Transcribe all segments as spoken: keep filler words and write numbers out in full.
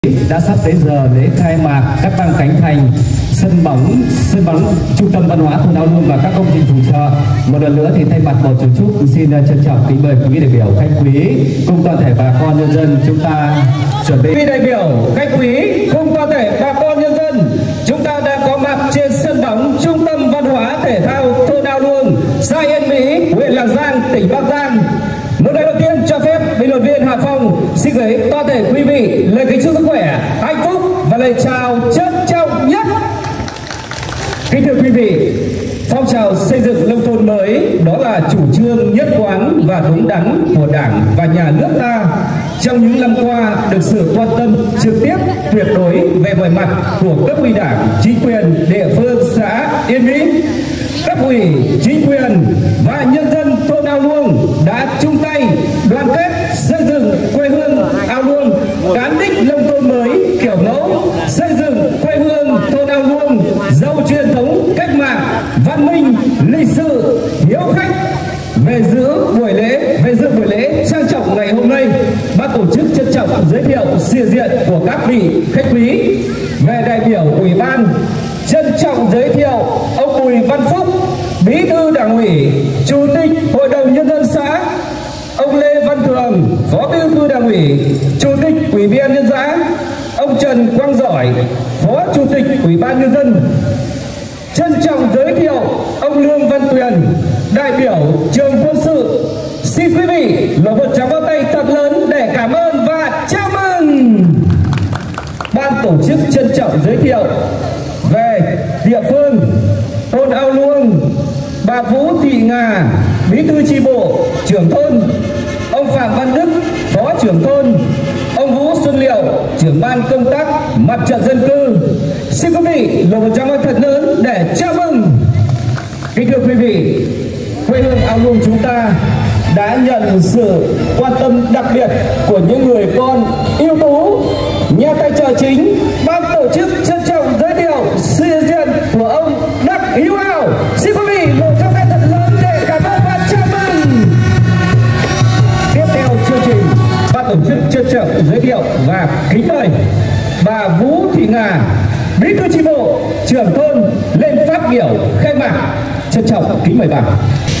Đã sắp đến giờ lễ khai mạc cắt băng khánh thành sân bóng sân bóng trung tâm văn hóa thôn Ao Luông và các công trình phụ trợ. Một lần nữa thì thay mặt Bộ Chủ Trúc xin trân trọng kính mời quý vị đại biểu khách quý cùng toàn thể bà con nhân dân chúng ta chuẩn bị. Quý vị đại biểu khách quý cùng toàn thể bà con nhân dân, chúng ta đang có mặt trên sân bóng trung tâm văn hóa thể thao thôn Ao Luông, xã Yên Mỹ, huyện Lạng Giang, tỉnh Bắc Giang. Một lời đầu tiên cho phép bình luận viên Hà Phong xin gửi toàn thể quý vị lời kính chúc sức khỏe, hạnh phúc và lời chào trân trọng nhất. Kính thưa quý vị, phong trào xây dựng nông thôn mới đó là chủ trương nhất quán và đúng đắn của Đảng và Nhà nước ta. Trong những năm qua được sự quan tâm trực tiếp tuyệt đối về mọi mặt của cấp ủy Đảng, chính quyền địa phương xã Yên Mỹ, cấp ủy, chính quyền và nhân dân thôn Ao Luông đã chung tay đoàn kết xây dựng quê hương Ao Luông cán đích nông thôn mới kiểu mẫu, xây dựng quê hương thôn Ao Luông giàu truyền thống cách mạng, văn minh, lịch sử, hiếu khách. Về dự buổi lễ, về dự buổi lễ trang trọng ngày hôm nay, ban tổ chức trân trọng giới thiệu sự diện của các vị khách quý. Về đại biểu ủy ban, trân trọng giới thiệu ông Bùi Văn Phúc, Bí thư Đảng ủy, Chủ tịch Hội đồng Nhân dân xã, ông Lê Văn Thường, Phó Bí thư Đảng ủy, Chủ tịch Ủy ban nhân dân xã, ông Trần Quang Giỏi, Phó Chủ tịch Ủy ban nhân dân. Trân trọng giới thiệu ông Lương Văn Tuyền, đại biểu trường quân sự. Xin quý vị là một tràng pháo tay thật lớn để cảm ơn và chào mừng. Ban tổ chức trân trọng giới thiệu về địa phương thôn Ao Luông, bà Vũ Thị Ngà, Bí thư chi bộ, trưởng thôn, ông Phạm Văn Đức, Phó trưởng thôn, ông Vũ Xuân Liệu, trưởng ban công tác mặt trận dân cư. Xin quý vị là một tràng pháo thật lớn để chào mừng. Kính thưa quý vị, quê hương Ao Luông chúng ta đã nhận sự quan tâm đặc biệt của những người con ưu tú. Nhà tài trợ chính, ban tổ chức trân trọng giới thiệu sự hiện diện của ông Đặng Hữu Hào. Xin quý vị một tràng pháo thật lớn để cảm ơn và chào mừng. Tiếp theo chương trình, ban tổ chức trân trọng giới thiệu và kính mời bà Vũ Thị Ngà, Bí thư chi bộ, trưởng thôn lên phát biểu khai mạc. Trân trọng kính mời bà.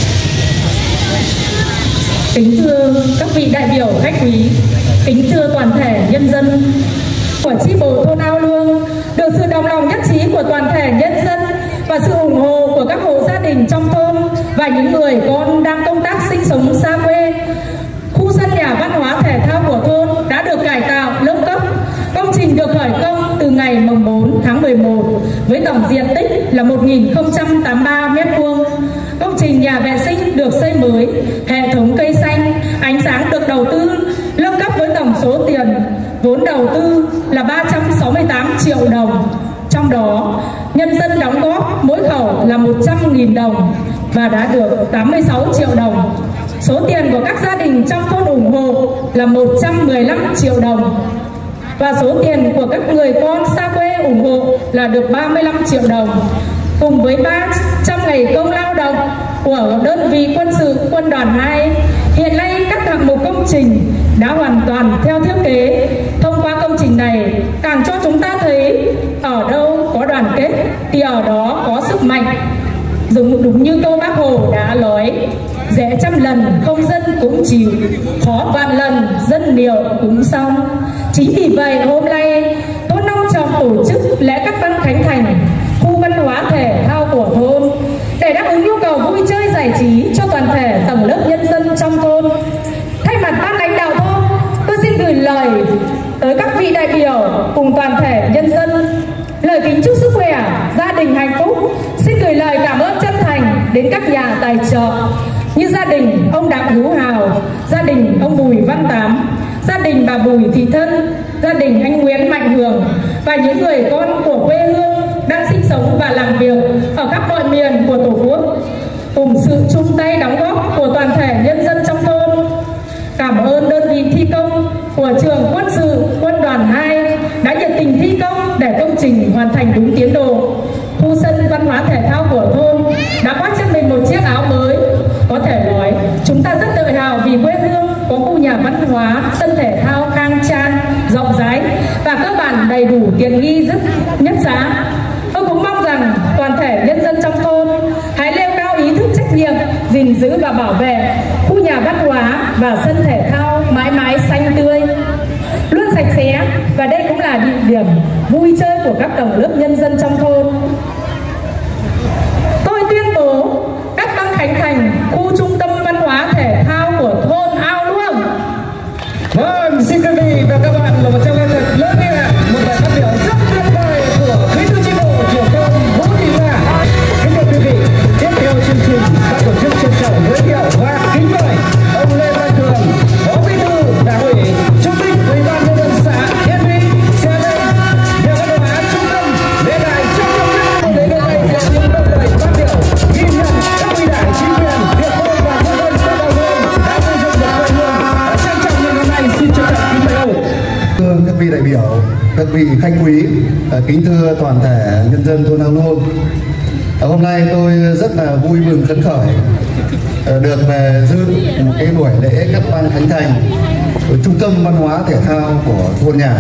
Kính thưa các vị đại biểu khách quý, kính thưa toàn thể nhân dân của chi bộ thôn Ao Luông, được sự đồng lòng nhất trí của toàn thể nhân dân và sự ủng hộ của các hộ gia đình trong thôn và những người con đang công tác sinh sống xa quê, khu sân nhà văn hóa thể thao của thôn đã được cải tạo nâng cấp. Công trình được khởi công từ ngày mùng bốn tháng mười một với tổng diện tích là một nghìn không trăm tám mươi ba mét vuông. Công trình nhà vệ sinh được xây mới, hệ thống cây xanh, ánh sáng được đầu tư nâng cấp với tổng số tiền vốn đầu tư là ba trăm sáu mươi tám triệu đồng. Trong đó, nhân dân đóng góp mỗi khẩu là một trăm nghìn đồng và đã được tám mươi sáu triệu đồng. Số tiền của các gia đình trong thôn ủng hộ là một trăm mười lăm triệu đồng. Và số tiền của các người con xa quê ủng hộ là được ba mươi lăm triệu đồng. Cùng với ba trăm ngày công lao động của đơn vị quân sự quân đoàn hai, hiện nay các hạng mục công trình đã hoàn toàn theo thiết kế. Thông qua công trình này càng cho chúng ta thấy ở đâu có đoàn kết thì ở đó có sức mạnh. Dùng đúng như câu Bác Hồ đã nói, dễ trăm lần không dân cũng chịu, khó vạn lần dân điều cũng xong. Chính vì vậy hôm nay thôn Nông Trọng tổ chức lễ cắt băng khánh thành khu văn hóa thể thao của thôn để đáp ứng nhu cầu vui chơi giải trí cho toàn thể tầng lớp nhân dân trong thôn. Thay mặt ban lãnh đạo thôn, tôi xin gửi lời tới các vị đại biểu cùng toàn thể nhân dân lời kính chúc sức khỏe, gia đình hạnh phúc. Xin gửi lời cảm ơn chân thành đến các nhà tài trợ như gia đình ông Đặng Hữu Hào, gia đình ông Bùi Văn Tám, gia đình bà Bùi Thị Thân, gia đình anh Nguyễn Mạnh Hường và những người con của quê hương đang sinh sống và làm việc ở khắp mọi miền của Tổ quốc. Cùng sự chung tay đóng góp của toàn thể nhân dân trong thôn, cảm ơn đơn vị thi công của trường quân sự quân đoàn hai đã nhiệt tình thi công để công trình hoàn thành đúng tiến độ. Khu sân văn hóa thể thao của thôn đã khoác trên mình một chiếc áo mới. Có thể nói chúng ta rất tự hào vì quê hương có khu nhà văn hóa, sân thể thao khang trang, rộng rãi và cơ bản đầy đủ tiện nghi rất nhất giá. Tôi cũng mong rằng toàn thể nhân dân trong thôn hãy nêu cao ý thức trách nhiệm gìn giữ và bảo vệ khu nhà văn hóa và sân thể thao mãi mãi xanh tươi, luôn sạch sẽ, và đây cũng là địa điểm vui chơi của các tầng lớp nhân dân trong thôn. Tôi tuyên bố các băng khánh thành khu trung tâm văn hóa thể thao của thôn Ao Luông. Vâng, xin quý vị và các bạn là một trong những thật lớn như là một bài phát biểu rất tuyệt vời của bí thư chi bộ trưởng thôn Vũ Thị Nga. Kính thưa quý vị, tiếp theo chương trình ban tổ chức trân trọng giới thiệu và kính mời ông Lê Văn Cường, Phó Bí thư Đảng ủy, Chủ tịch Ủy ban nhân dân xã Yên Mỹ sẽ lên nhà văn hóa trung tâm để đài trân trọng nhất để đưa đây là những lời phát biểu ghi nhận các ủy đảng chính quyền địa phương và nhân dân xã Đào Hương đã xây dựng được quê hương. Trân trọng ngày hôm nay xin trân trọng kính mời ông. Thưa các vị đại biểu, các vị khách quý, kính thưa toàn thể nhân dân thôn Ao Luông. Hôm nay tôi rất là vui mừng phấn khởi được về dự một cái buổi lễ cắt băng khánh thành của trung tâm văn hóa thể thao của thôn nhà.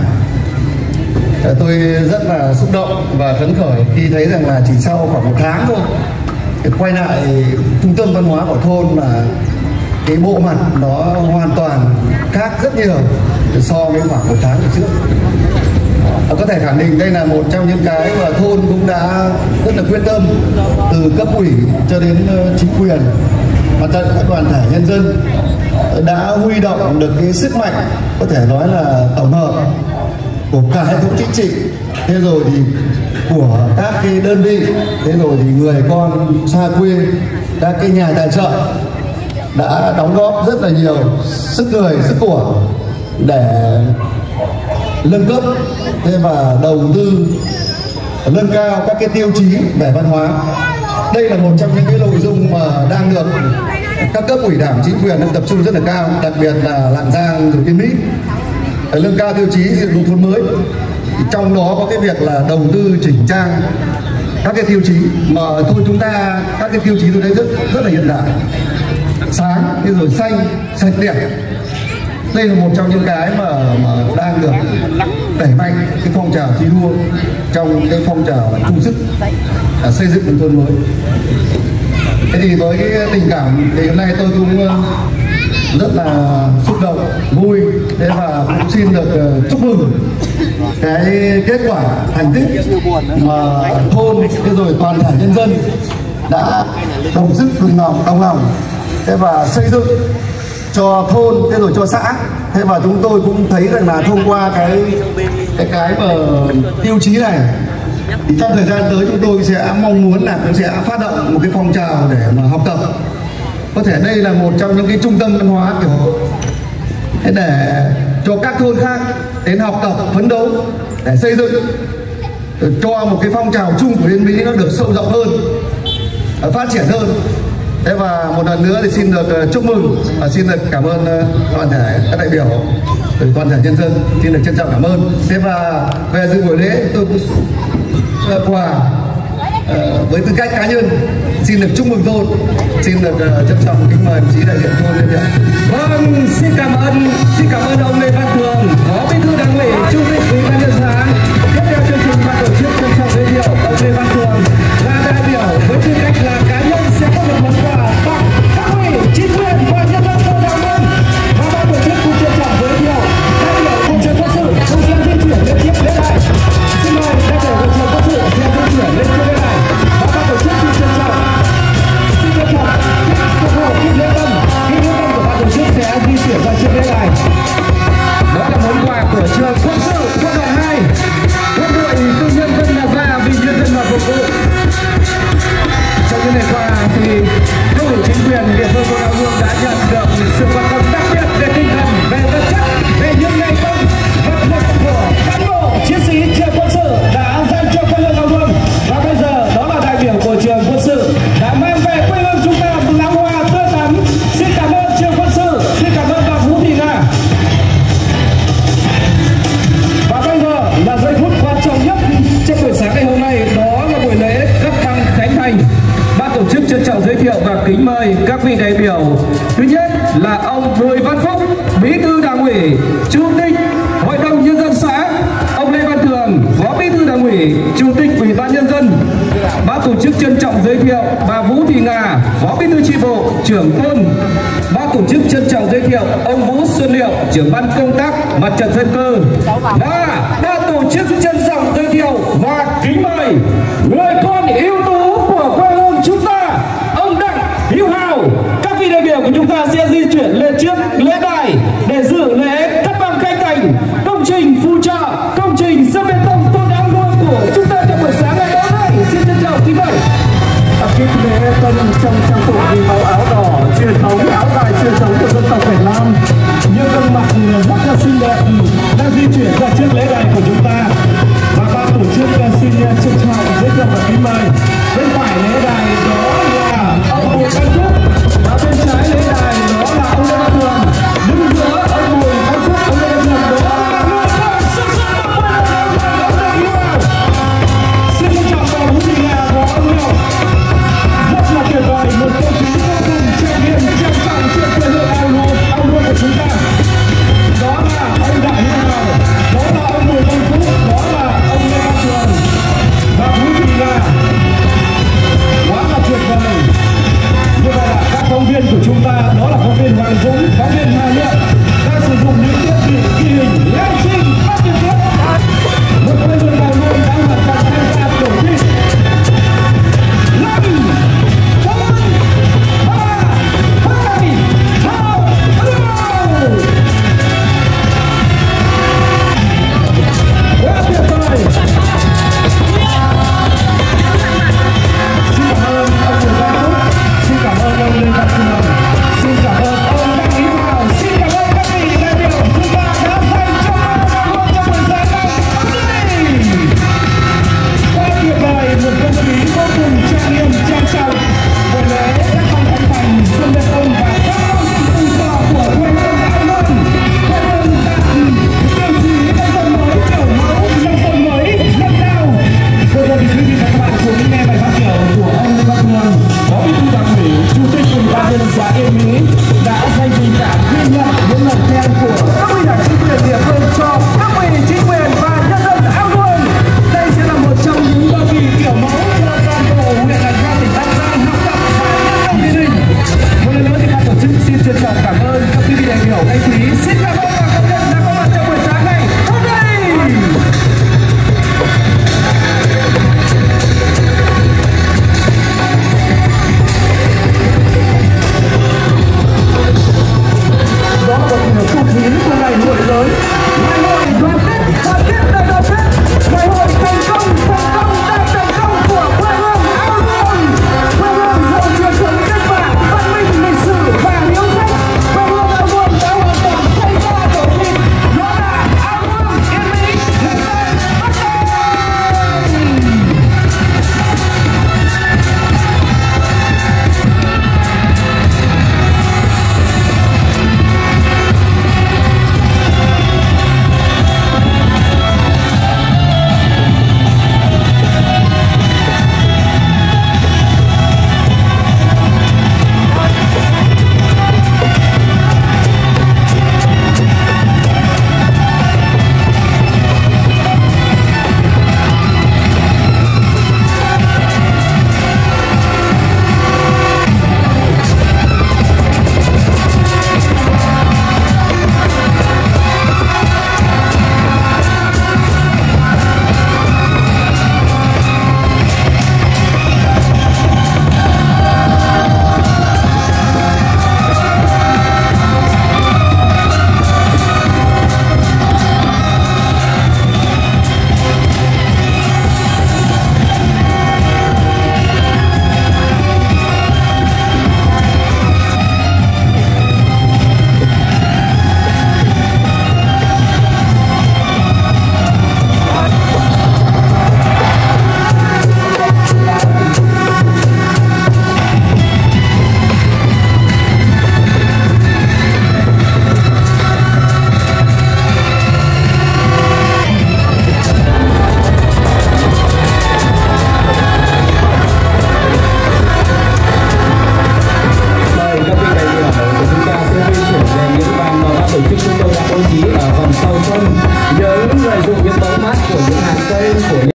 Tôi rất là xúc động và phấn khởi khi thấy rằng là chỉ sau khoảng một tháng thôi, quay lại trung tâm văn hóa của thôn là cái bộ mặt nó hoàn toàn khác rất nhiều so với khoảng một tháng trước. Có thể khẳng định đây là một trong những cái mà thôn cũng đã rất là quyết tâm, từ cấp ủy cho đến chính quyền, mặt trận các đoàn thể nhân dân đã huy động được cái sức mạnh, có thể nói là tổng hợp của cả hệ thống chính trị, thế rồi thì của các cái đơn vị, thế rồi thì người con xa quê, các cái nhà tài trợ đã đóng góp rất là nhiều sức người, sức của để nâng cấp thế và đầu tư nâng cao các cái tiêu chí về văn hóa. Đây là một trong những cái nội dung mà đang được các cấp ủy đảng chính quyền đang tập trung rất là cao, đặc biệt là Lạng Giang rồi Yên Mỹ, để nâng cao tiêu chí xây dựng nông thôn mới. Trong đó có cái việc là đầu tư chỉnh trang các cái tiêu chí mà thôi chúng ta các cái tiêu chí tôi thấy rất rất là hiện đại, sáng, thế rồi xanh, sạch đẹp. Đây là một trong những cái mà, mà đang được đẩy mạnh cái phong trào thi đua trong cái phong trào chung sức à, xây dựng nông thôn mới. Thế thì với cái tình cảm thì hôm nay tôi cũng rất là xúc động, vui, thế và cũng xin được uh, chúc mừng cái kết quả thành tích mà thôn thế rồi toàn thể nhân dân đã đồng sức đồng lòng đồng lòng thế và xây dựng cho thôn thế rồi cho xã. Thế và chúng tôi cũng thấy rằng là thông qua cái cái cái mà tiêu chí này thì trong thời gian tới chúng tôi sẽ mong muốn là cũng sẽ phát động một cái phong trào để mà học tập. Có thể đây là một trong những cái trung tâm văn hóa kiểu để cho các thôn khác đến học tập, phấn đấu để xây dựng cho một cái phong trào chung của Yên Mỹ nó được sâu rộng hơn, phát triển hơn. Thế và một lần nữa thì xin được chúc mừng và xin được cảm ơn toàn thể các đại biểu, toàn thể nhân dân, xin được trân trọng cảm ơn. Thế và về dự buổi lễ tôi cũng quà uh, với tư cách cá nhân xin được chúc mừng thôn, xin được uh, trân trọng kính mời đồng chí đại diện thôn lên nhận. Vâng, xin cảm ơn, xin cảm ơn ông Lê Văn Cường, Phó Bí thư Đảng ủy, Chủ tịch Ủy ban nhân dân xã. Tiếp theo chương trình ban tổ chức trân trọng giới thiệu ông Lê Văn Cường là đại biểu với tư cách là cá nhân sẽ có một món quà tặng các ủy, chính quyền và nhân dân thôn Đào Hương. Và ban tổ chức cũng trân trọng giới thiệu đại biểu quân trường quân sự cũng sẽ di chuyển lên chiếc lễ đài. Xin mời đại biểu quân trường quân sự sẽ di chuyển lên chiếc lễ đài. Và ban tổ chức xin trân trọng, xin trân trọng phục vụ kính lễ tân, kính lễ tân của ban tổ chức sẽ di chuyển ra chiếc lễ đài. tổ chức trân trọng giới thiệu bà Vũ Thị Nga, Phó Bí thư chi bộ, trưởng thôn. Ban tổ chức trân trọng giới thiệu ông Vũ Xuân Liệu, trưởng ban công tác mặt trận dân cư. Và ban tổ chức trân trọng giới thiệu và kính mời người con ưu tú của quê hương chúng ta, ông Đặng Hữu Hào. Các vị đại biểu của chúng ta sẽ di chuyển lên trước lễ đài để dự lễ cắt băng khánh thành công trình phụ trợ, công trình sân bê tông Thôn Ao Luông của chúng ta trong buổi sáng ngày hôm nay. Xin trân trọng kính mời. Kính lễ tân trong trang phục vì màu áo đỏ truyền thống, áo dài truyền thống của dân tộc Việt Nam. Những gương mặt rất là xinh đẹp đang di chuyển ra trước lễ đài của chúng ta. Và ban tổ chức xin trân trọng giới thiệu và kính mời. Bên phải lễ đài đó là ông Bùi Văn Phúc, và bên trái lễ đài đó là ông Lê Văn Thường. Đứng giữa ông Bùi Văn Phúc, ông Lê Văn Thường đó là người con xuất sắc của quê hương ông Đặng Hữu Hào. Xin trân trọng bà Vũ Thị Nga và ông Liệu. Rất là tuyệt vời, một không khí vô cùng trang nghiêm trang trọng trên quê hương Ao Luông, Ao Luông của chúng ta. Đó là ông Đặng Hữu Hào, đó là ông Bùi Văn Phúc, đó là ông Lê Văn Thường và Vũ Thị Nga. Quá là tuyệt vời. Như vậy là các phóng viên của chúng ta, đó là phóng viên Hoàng Dũng, phóng viên Hà Lượng, đang sử dụng những thiết bị ghi hình live stream phát trực tiếp. Một quê hương Ao Luông đã hoàn thành tham gia tổ chức. đã dành tình cảm ghi nhận những lời khen của các vị đảng chính quyền địa phương cho các vị chính quyền và nhân dân Ao Luông. Đây sẽ là một trong những đơn vị kiểu mẫu cho toàn bộ huyện Lạch Giang, tỉnh Bắc Giang học tập và nhân rộng điển hình. Một lần nữa thì ban tổ chức xin trân trọng cảm ơn các quý vị đại biểu anh quý. Xin cảm ơn và công nhận đã có mặt trong buổi sáng này hôm nay. Đó là một không khí của ngày hội lớn, ngày hội đoàn kết, đoàn kết đại đoàn kết, ngày hội thành công, thành công đại thành công của quê hương Ao Luông, quê hương giàu truyền thống cách mạng, văn minh, lịch sử và hiếu khách. Quê hương Ao Luông đã hoàn toàn xây ra tổ chức, đó là Ao Luông Yên Mỹ, Lạng Giang, Bắc Giang. Nhớ người dùng những bóng mát của những hàng cây của